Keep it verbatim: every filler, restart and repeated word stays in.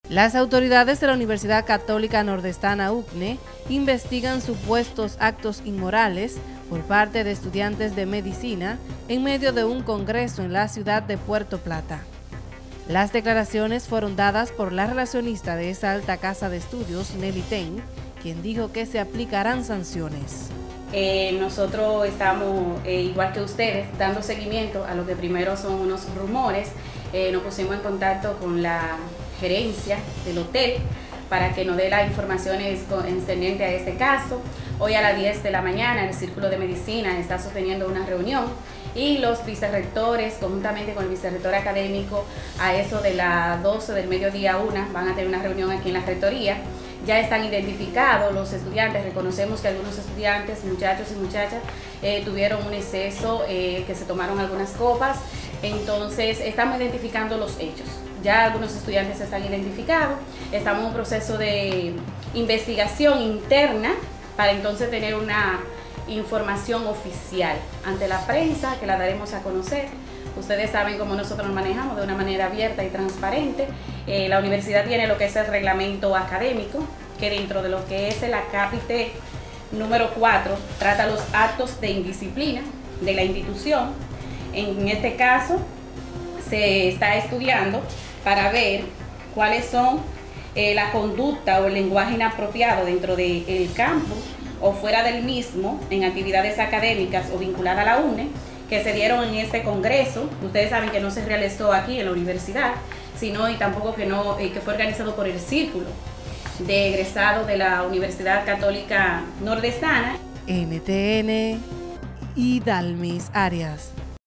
Las autoridades de la Universidad Católica Nordestana U C N E investigan supuestos actos inmorales por parte de estudiantes de medicina en medio de un congreso en la ciudad de Puerto Plata. Las declaraciones fueron dadas por la relacionista de esa alta casa de estudios, Nelly Ten, quien dijo que se aplicarán sanciones. Eh, nosotros estamos, eh, igual que ustedes, dando seguimiento a lo que primero son unos rumores. Eh, nos pusimos en contacto con la gerencia del hotel para que nos dé las informaciones concernientes a este caso. Hoy a las diez de la mañana el Círculo de Medicina está sosteniendo una reunión y los vicerrectores, conjuntamente con el vicerrector académico, a eso de las doce del mediodía una, van a tener una reunión aquí en la rectoría. Ya están identificados los estudiantes, reconocemos que algunos estudiantes, muchachos y muchachas, eh, tuvieron un exceso, eh, que se tomaron algunas copas, entonces estamos identificando los hechos. Ya algunos estudiantes están identificados, estamos en un proceso de investigación interna para entonces tener una información oficial ante la prensa que la daremos a conocer. Ustedes saben cómo nosotros nos manejamos de una manera abierta y transparente. Eh, la universidad tiene lo que es el reglamento académico, que dentro de lo que es el acápite número cuatro trata los actos de indisciplina de la institución. En este caso se está estudiando para ver cuáles son eh, la conducta o el lenguaje inapropiado dentro del campus o fuera del mismo en actividades académicas o vinculadas a la U N E que se dieron en este congreso. Ustedes saben que no se realizó aquí en la universidad, sino y tampoco que, no, eh, que fue organizado por el Círculo de Egresados de la Universidad Católica Nordestana. N T N y Dalmis Arias.